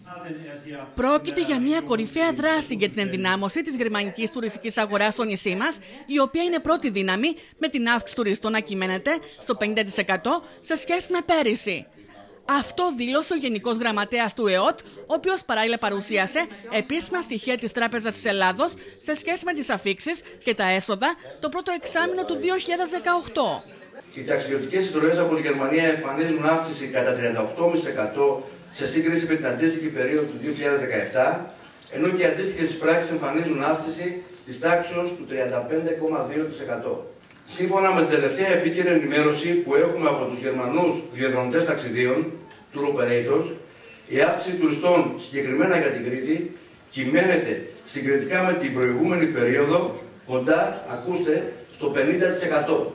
Πρόκειται για μια κορυφαία δράση για την ενδυνάμωση της γερμανικής τουριστικής αγοράς στο νησί μας, η οποία είναι πρώτη δύναμη με την αύξηση τουριστών να κυμαίνεται στο 50% σε σχέση με πέρυσι. Αυτό δήλωσε ο Γενικός Γραμματέας του ΕΟΤ, ο οποίος παράλληλα παρουσίασε επίσημα στοιχεία της Τράπεζας της Ελλάδος σε σχέση με τις αφίξεις και τα έσοδα το πρώτο εξάμηνο του 2018. Οι ταξιδιωτικές εισρωές από τη Γερμανία εμφανίζουν αύξηση κατά 38% σε σύγκριση με την αντίστοιχη περίοδο του 2017, ενώ και οι αντίστοιχες εισπράξεις εμφανίζουν αύξηση της τάξεως του 35,2%. Σύμφωνα με την τελευταία επίκαιρη ενημέρωση που έχουμε από τους Γερμανούς διαδρομητές ταξιδίων, tour operators, η αύξηση τουριστών συγκεκριμένα για την Κρήτη κυμαίνεται συγκριτικά με την προηγούμενη περίοδο κοντά, ακούστε, στο 50%.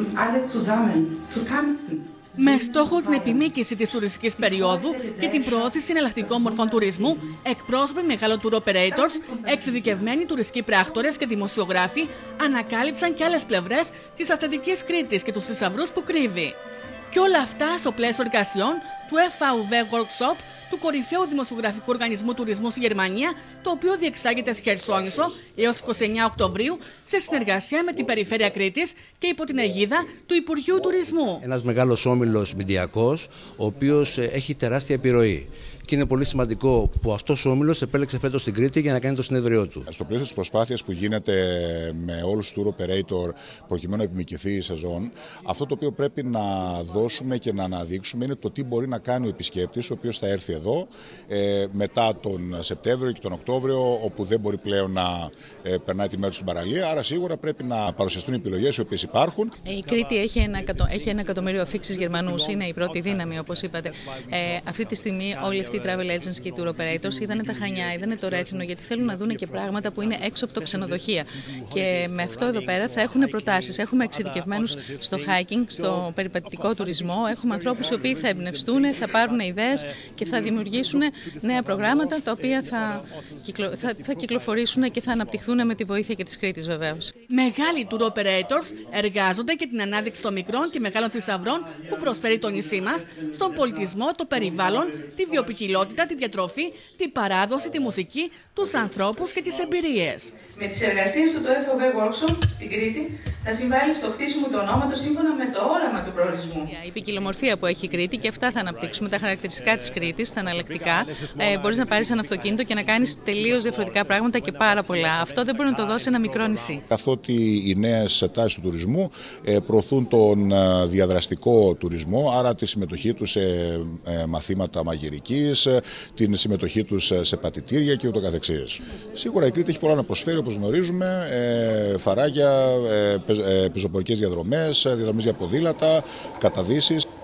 Με στόχο την επιμήκυση της τουριστικής περίοδου και την προώθηση εναλλακτικών μορφών τουρισμού, εκπρόσωποι μεγάλων tour operators, εξειδικευμένοι τουριστικοί πράκτορες και δημοσιογράφοι ανακάλυψαν και άλλες πλευρές της αυθεντικής Κρήτης και τους θησαυρούς που κρύβει. Και όλα αυτά στο πλαίσιο εργασιών του FAUV Workshop, του κορυφαίου δημοσιογραφικού οργανισμού τουρισμού στη Γερμανία, το οποίο διεξάγεται στη Χερσόνησο έως 29 Οκτωβρίου σε συνεργασία με την Περιφέρεια Κρήτης και υπό την αιγίδα του Υπουργείου Τουρισμού. Ένας μεγάλος όμιλος μηντιακός, ο οποίος έχει τεράστια επιρροή. Και είναι πολύ σημαντικό που αυτός ο όμιλος επέλεξε φέτος στην Κρήτη για να κάνει το συνέδριό του. Στο πλαίσιο της προσπάθειας που γίνεται με όλους τους tour operator προκειμένου να επιμικηθεί η σεζόν, αυτό το οποίο πρέπει να δώσουμε και να αναδείξουμε είναι το τι μπορεί να κάνει ο επισκέπτης, ο οποίος θα έρθει εδώ μετά τον Σεπτέμβριο και τον Οκτώβριο, όπου δεν μπορεί πλέον να περνάει τη μέρα του στην παραλία. Άρα σίγουρα πρέπει να παρουσιαστούν οι επιλογές οι οποίες υπάρχουν. Η Κρήτη έχει 1 εκατομμύριο αφίξεις Γερμανούς, είναι η πρώτη δύναμη, όπως είπατε. Αυτή τη στιγμή όλοι αυτοί οι travel agents και οι tour operators είδανε τα Χανιά, είδανε το Ρέθινο, γιατί θέλουν να δουν και πράγματα που είναι έξω από το ξενοδοχεία. Και με αυτό εδώ πέρα θα έχουν προτάσεις. Έχουμε εξειδικευμένους στο hiking, στο περιπατητικό τουρισμό. Έχουμε ανθρώπους οι οποίοι θα εμπνευστούν, θα πάρουν ιδέες και θα δημιουργήσουν νέα προγράμματα τα οποία θα κυκλοφορήσουν και θα αναπτυχθούν με τη βοήθεια και της Κρήτης βεβαίως. Μεγάλοι tour operators εργάζονται και την ανάδειξη των μικρών και μεγάλων θησαυρών που προσφέρει το νησί μας στον πολιτισμό, το περιβάλλον, τη βιοποικιλότητα, τη διατροφή, την παράδοση, τη μουσική, τους ανθρώπους και τις εμπειρίες. Με τις εργασίες του το FAUV Workshop στην Κρήτη θα συμβάλλει στο χτίσιμο του ονόματος σύμφωνα με το όραμα του προορισμού. Η ποικιλομορφία που έχει η Κρήτη και αυτά θα αναπτύξουμε, τα χαρακτηριστικά της Κρήτης, τα εναλλακτικά. Μπορείς να πάρεις ένα αυτοκίνητο και να κάνεις τελείως διαφορετικά πράγματα και πάρα πολλά. Αυτό δεν μπορεί να το δώσει ένα μικρό νησί. Καθότι οι νέες τάσεις του τουρισμού προωθούν τον διαδραστικό τουρισμό, άρα τη συμμετοχή τους σε μαθήματα μαγειρικής, την συμμετοχή τους σε πατητήρια και ούτω καθεξής. Σίγουρα η Κρήτη έχει πολλά να προσφέρει, όπως γνωρίζουμε, φαράγγια, πεζοπορικές διαδρομές, διαδρομές για ποδήλατα, καταδύσεις.